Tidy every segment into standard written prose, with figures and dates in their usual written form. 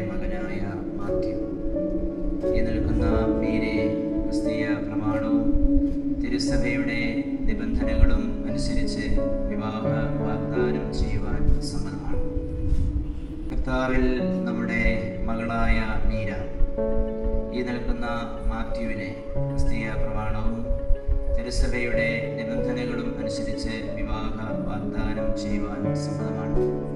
മകനായ മാത്യു. ഈ നിൽക്കുന്ന പേരെ ക്രിസ്തീയ പ്രമാണവും തിരുസഭയുടെ നിബന്ധനകളും അനുസരിച്ച് വിവാഹ വാഗ്ദാനം ചെയ്യുവാൻ സമ്മതമാണ്. കർത്താവിൽ നമ്മുടെ മകളായ മീര ഈ നിൽക്കുന്ന മാത്യുവിനെ ക്രിസ്തീയ പ്രമാണവും തിരുസഭയുടെ നിബന്ധനകളും അനുസരിച്ച് വിവാഹ വാഗ്ദാനം ചെയ്യുവാൻ സമ്മതമാണ്.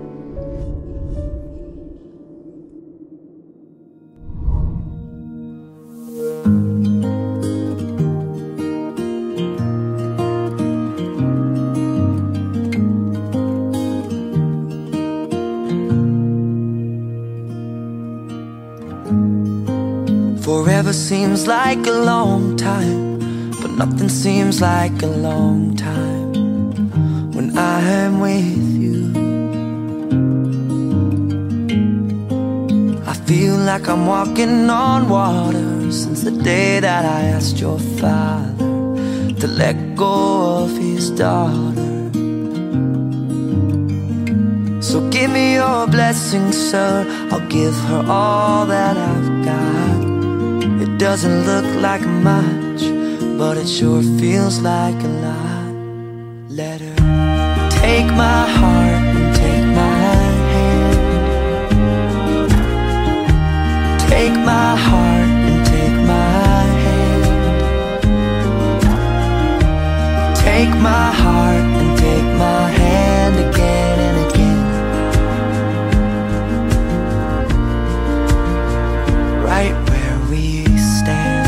Forever seems like a long time, but nothing seems like a long time when I am with you. I feel like I'm walking on water since the day that I asked your father to let go of his daughter. So give me your blessing, sir, I'll give her all that I've got. It doesn't look like much, but it sure feels like a lot. Let her take my heart and take my hand. Take my heart and take my hand. Take my heart and take my hand again and again. Right where we stand.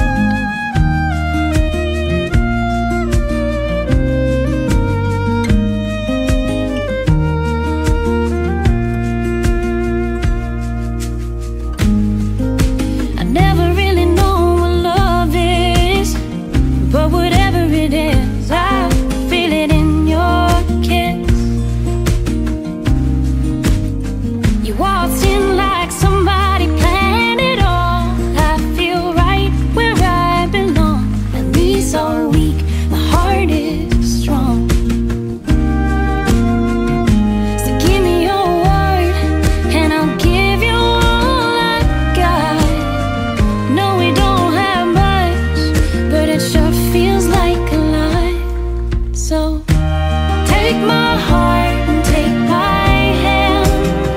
I never really know what love is, but whatever it is, I feel it in your kiss. You waltzed in like somebody planned it all. I feel right where I belong. My knees are weak, my heart is strong. So give me your word and I'll give you all I got. No, we don't have much, but it sure feels like a lot. So take my heart and take my hand.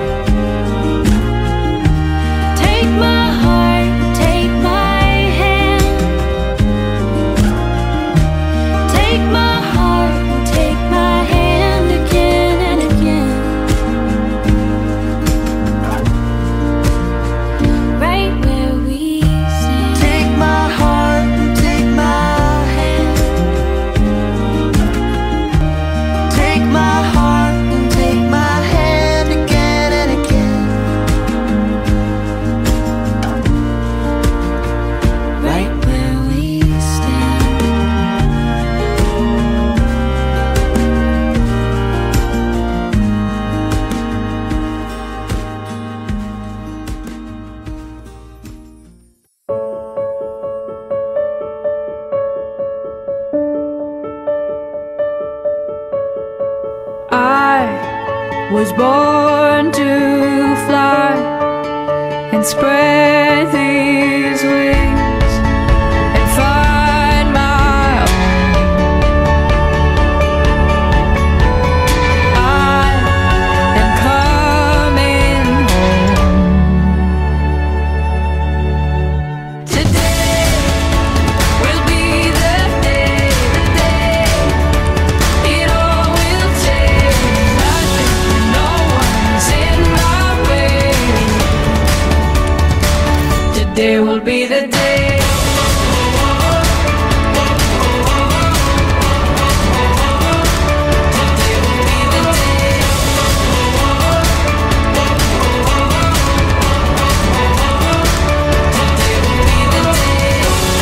Take my heart, take my hand. Take my heart, take my hand again and again. Right where we stand. Take my heart and take my hand. Take my heart and take my hand again and again. Right where we stand. I was born to fly and spread these wings and find my own. I am coming home. Today will be the day, it all will take. Nothing, no one's in my way. Today will be the day. Today will be the day. Today will be the day.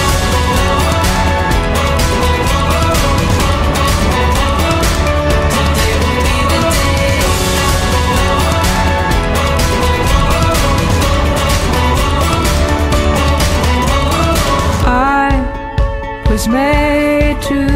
Today will be the day. I was made to